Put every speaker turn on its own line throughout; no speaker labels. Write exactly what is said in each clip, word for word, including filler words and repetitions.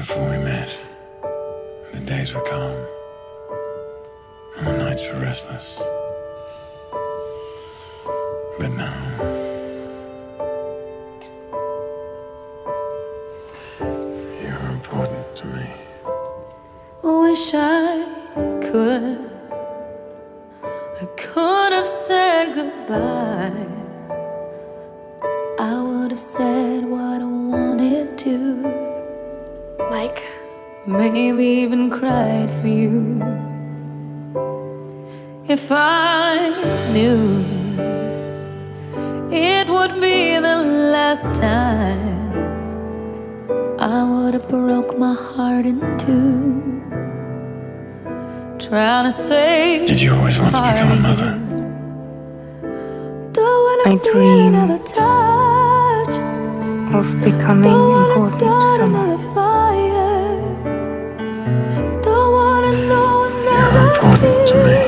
before we met, the days were calm, and the nights were restless. But now, you're important to me.
Wish I could, I could have said goodbye. I would have said what I wanted to.
Mike?
Maybe even cried for you. If I knew it would be the last time, I would have broke my heart in two, trying to say.
Did you always want to become a mother?
I dream of becoming important to someone.
You're important to me.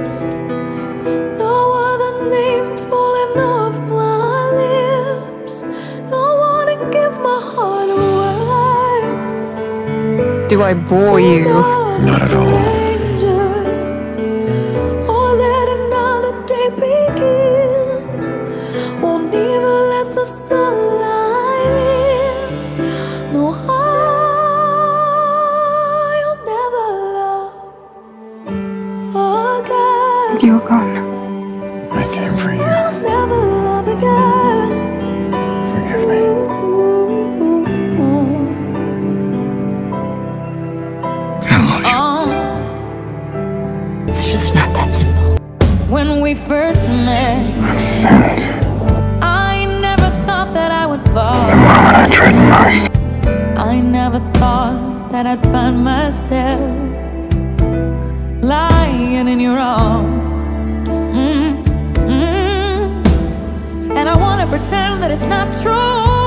No other name falling off my lips. Don't wanna give my heart away.
Do I bore you?
Not at all.
Or let another day begin. Won't even let the sunlight in. No, I'll never love again.
You're gone.
I came for you.
I'll never love again.
Forgive me. I love you.
It's just not that simple.
When we first met,
That's sent.
I never thought that I would fall.
The moment I tread most.
I never thought that I'd find myself lying in your arms. Mm, mm. And I wanna pretend that it's not true.